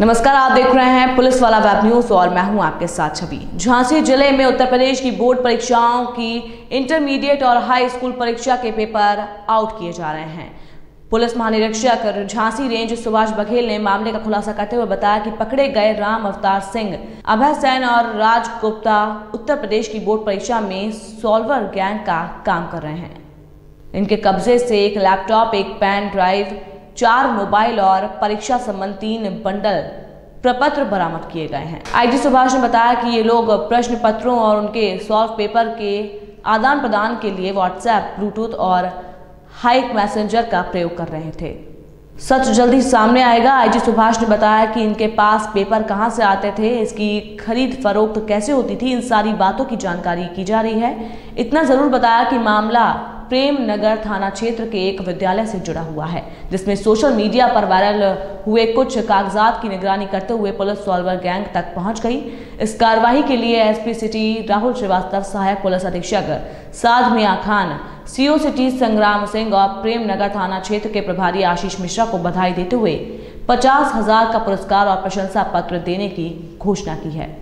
नमस्कार, आप देख रहे हैं पुलिस वाला वेब न्यूज और मैं हूं आपके साथ छवि। झांसी जिले में उत्तर प्रदेश की बोर्ड परीक्षाओं की इंटरमीडिएट और हाई स्कूल परीक्षा के पेपर आउट किए जा रहे हैं। पुलिस महानिरीक्षक झांसी रेंज सुभाष बघेल ने मामले का खुलासा करते हुए बताया कि पकड़े गए राम अवतार सिंह, अभय सेन और राज गुप्ता उत्तर प्रदेश की बोर्ड परीक्षा में सॉल्वर गैंग का काम कर रहे हैं। इनके कब्जे से एक लैपटॉप, एक पेन ड्राइव, 4 मोबाइल और परीक्षा संबंधी 3 बंडल प्रपत्र बरामद किए गए हैं। आईजी सुभाष ने बताया कि ये लोग प्रश्न पत्रों और उनके सॉल्व पेपर के आदान प्रदान के लिए व्हाट्सएप, ब्लूटूथ और हाइक मैसेंजर का प्रयोग कर रहे थे। सच जल्दी सामने आएगा। आईजी सुभाष ने बताया कि इनके पास पेपर कहां से आते थे, इसकी खरीद फरोख्त कैसे होती थी, इन सारी बातों की जानकारी की जा रही है। इतना जरूर बताया कि मामला प्रेम नगर थाना क्षेत्र के एक विद्यालय से जुड़ा हुआ है, जिसमें सोशल मीडिया पर वायरल हुए कुछ कागजात की निगरानी करते हुए पुलिस सॉल्वर गैंग तक पहुंच गई। इस कार्रवाई के लिए एसपी सिटी राहुल श्रीवास्तव, सहायक पुलिस अधीक्षक साद मियां खान, सीओ सिटी संग्राम सिंह और प्रेम नगर थाना क्षेत्र के प्रभारी आशीष मिश्रा को बधाई देते हुए 50,000 का पुरस्कार और प्रशंसा पत्र देने की घोषणा की है।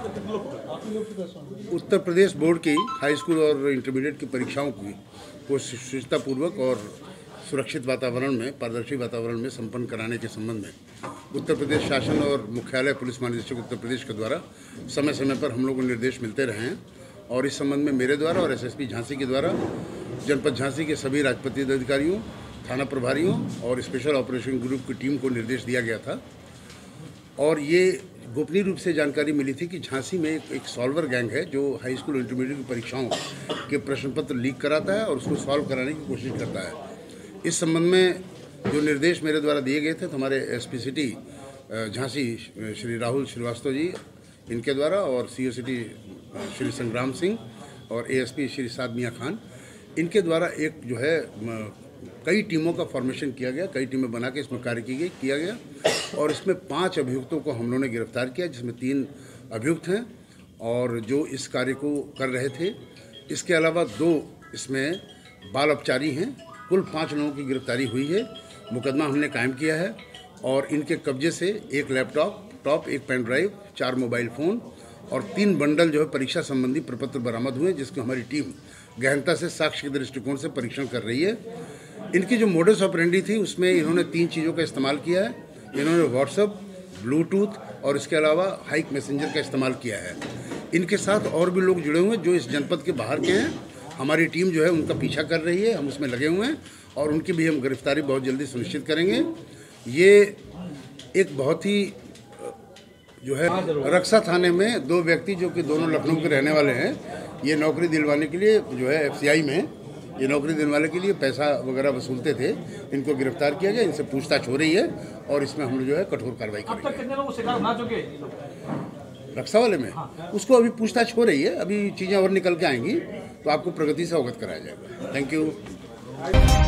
उत्तर प्रदेश बोर्ड की हाई स्कूल और इंटरमीडिएट की परीक्षाओं को सुचितापूर्वक और सुरक्षित वातावरण में, पारदर्शी वातावरण में संपन्न कराने के संबंध में उत्तर प्रदेश शासन और मुख्यालय पुलिस महानिदेशक उत्तर प्रदेश के द्वारा समय समय पर हम लोग को निर्देश मिलते रहे हैं। और इस संबंध में मेरे द्वारा और एसएसपी झांसी के द्वारा जनपद झांसी के सभी राजपत्रित अधिकारियों, थाना प्रभारियों और स्पेशल ऑपरेशन ग्रुप की टीम को निर्देश दिया गया था। और ये गोपनीय रूप से जानकारी मिली थी कि झांसी में एक सॉल्वर गैंग है जो हाई स्कूल इंटरमीडिएट की परीक्षाओं के प्रश्न पत्र लीक कराता है और उसको सॉल्व कराने की कोशिश करता है। इस संबंध में जो निर्देश मेरे द्वारा दिए गए थे, तो हमारे एसपी सिटी झांसी श्री राहुल श्रीवास्तव जी इनके द्वारा और सीओ सिटी श्री संग्राम सिंह और एएसपी श्री साद मियां खान इनके द्वारा एक जो है कई टीमों का फॉर्मेशन किया गया, कई टीमें बना के इसमें कार्य किया गया और इसमें 5 अभियुक्तों को हम लोगों ने गिरफ्तार किया, जिसमें 3 अभियुक्त हैं और जो इस कार्य को कर रहे थे। इसके अलावा 2 इसमें बाल अपचारी हैं। कुल 5 लोगों की गिरफ्तारी हुई है। मुकदमा हमने कायम किया है और इनके कब्जे से एक लैपटॉप, एक पेन ड्राइव, 4 मोबाइल फ़ोन और 3 बंडल जो है परीक्षा संबंधी प्रपत्र बरामद हुए, जिसको हमारी टीम गहनता से साक्ष्य के दृष्टिकोण से परीक्षण कर रही है। इनकी जो मोडस ऑपरेंडी थी उसमें इन्होंने 3 चीज़ों का इस्तेमाल किया है। इन्होंने व्हाट्सएप, ब्लूटूथ और इसके अलावा हाइक मैसेंजर का इस्तेमाल किया है। इनके साथ और भी लोग जुड़े हुए हैं जो इस जनपद के बाहर के हैं। हमारी टीम जो है उनका पीछा कर रही है, हम उसमें लगे हुए हैं और उनकी भी हम गिरफ्तारी बहुत जल्दी सुनिश्चित करेंगे। ये एक बहुत ही जो है रक्षा थाने में 2 व्यक्ति जो कि दोनों लखनऊ के रहने वाले हैं, ये नौकरी दिलवाने के लिए जो है एफसीआई में ये नौकरी दिलवाने के लिए पैसा वगैरह वसूलते थे। इनको गिरफ्तार किया गया, इनसे पूछताछ हो रही है और इसमें हम लोग जो है कठोर कार्रवाई करेंगे। कितने लोग शिकार बना चुके? रक्षा वाले में उसको अभी पूछताछ हो रही है, अभी चीज़ें और निकल के आएंगी तो आपको प्रगति से अवगत कराया जाएगा। Thank you.